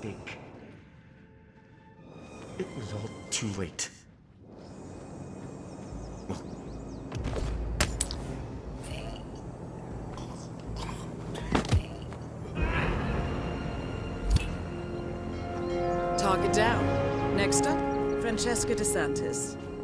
mistake. It was all too late. Target down. Next up, Francesca DeSantis.